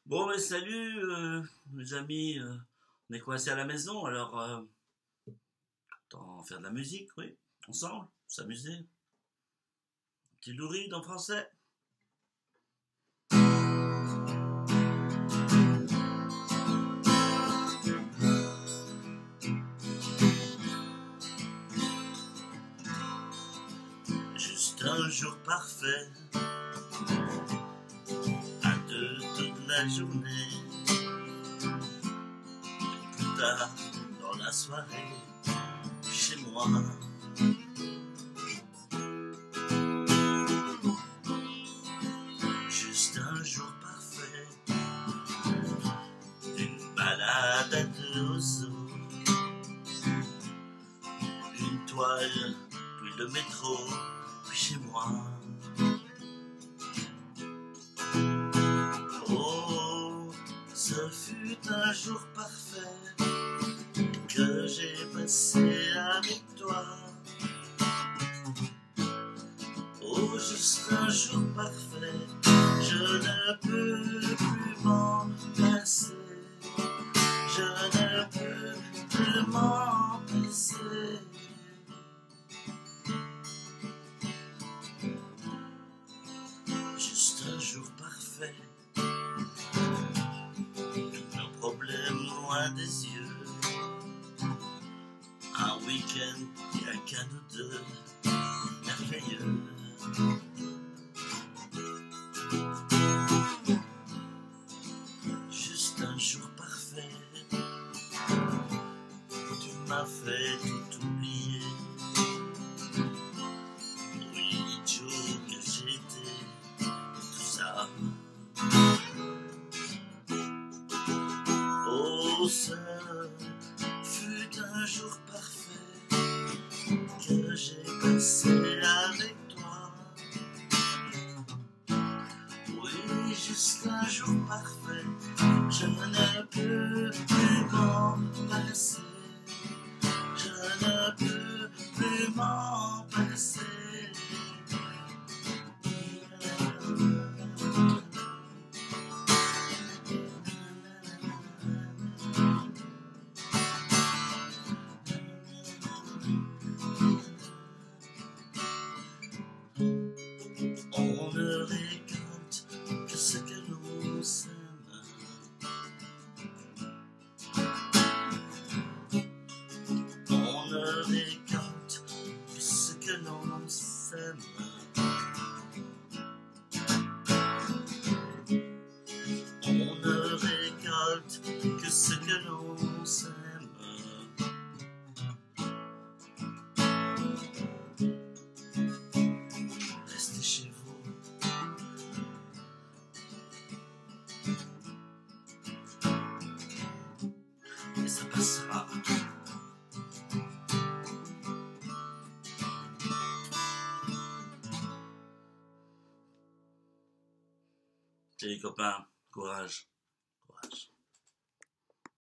Bon, mais salut, mes amis. On est coincés à la maison, alors autant faire de la musique, oui, ensemble, s'amuser. Petit Lou Reed en français. Juste un jour parfait, à deux toute la journée. Plus tard, dans la soirée, chez moi. Juste un jour parfait, une balade à deux aux eaux, une toile, puis le métro, puis chez moi. Oh, ce fut un jour parfait que j'ai passé avec toi. Oh, juste un jour parfait, je ne peux plus m'en passer. Je ne peux plus m'en passer. Juste un jour parfait, nos problèmes loin des yeux. Un week-end et un cadeau de merveilleux. Juste un jour parfait, tu m'as fait tout oublier. Oui, l'idiot que j'étais, tout ça. Oh, ce fut un jour parfait que j'ai passé avec toi. Oui, juste un jour parfait, je ne peux plus m'en passer. Je ne peux plus m'en passer. On ne récolte que ce que l'on sème. On ne récolte que ce que l'on sème. On ne récolte que ce que l'on sème. Restez chez vous. Et ça passera. Les copains, courage.